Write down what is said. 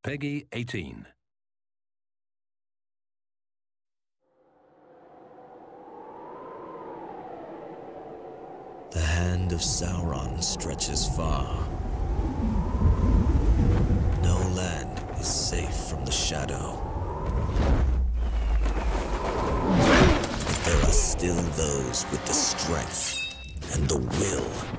Peggy 18. The hand of Sauron stretches far. No land is safe from the shadow. But there are still those with the strength and the will